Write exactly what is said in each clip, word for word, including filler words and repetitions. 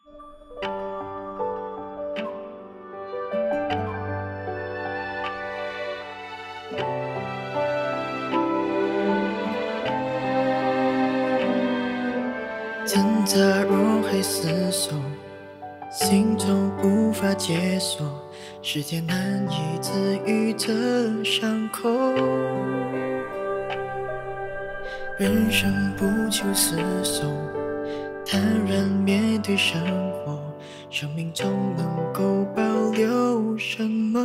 挣扎如黑厮守，心中无法解锁，世界难以治愈这伤口。人生不求厮守，坦然面对生活，生命中能够保留什么？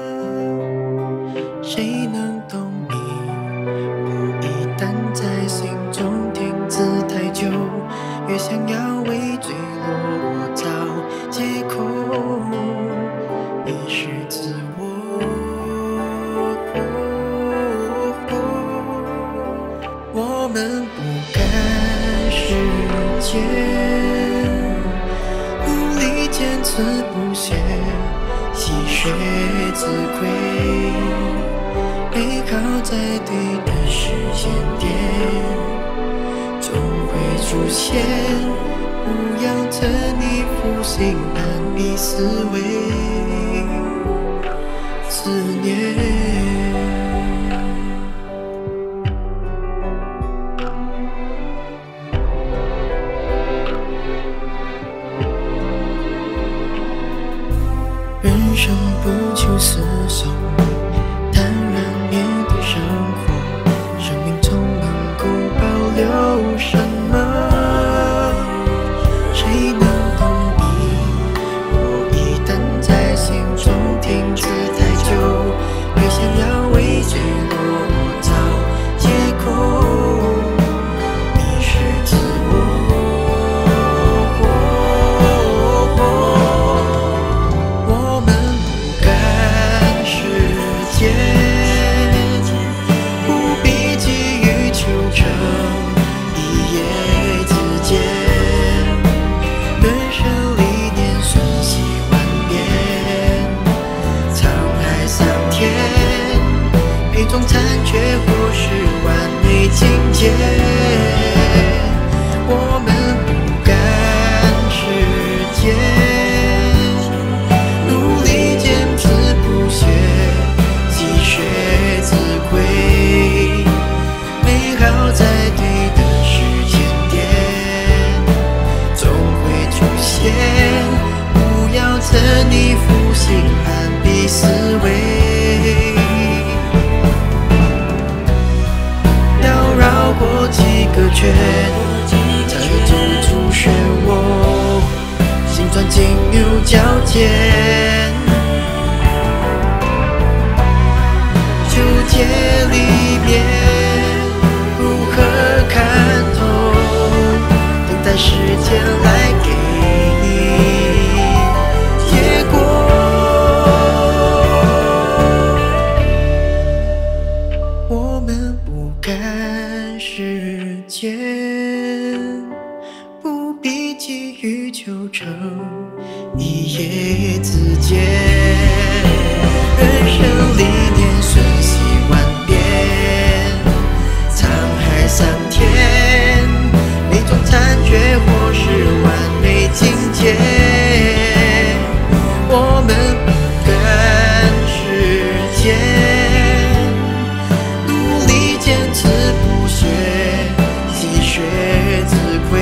谁能懂你？我一旦在心中停止太久，越想要为坠落找借口，迷失自我。我们不甘世界，努力坚持不懈，洗雪自愧，背靠在对的时间点，总会出现。不要沉溺负心安彼思维，思念。人生不求厮守，坦然面对生活，生命中能够保留什么？谁能懂你？我一旦在心中停止太久，越想要为坠落找借口，迷失自我。我们不甘世界，不必急于求成，一夜之间，人生历练瞬息万变，沧海桑田，每种残缺或是完美境界。我们不甘世界，努力坚持不懈，洗雪自愧，美好在对的时间点总会出现。不要沉溺负心安彼思维，要绕过几个圈，才走出漩涡，心钻进牛角尖，纠结里面如何看透，等待时间来给你结果。我们不甘世界，不必急于求成，一夜之间，人生历练瞬息万变，沧海桑田，每种残缺或是完美境界。我们不甘世界，努力坚持不懈，洗雪自愧，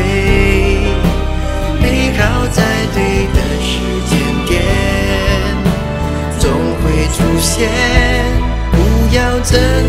美好在对的时间点总会出现。不要这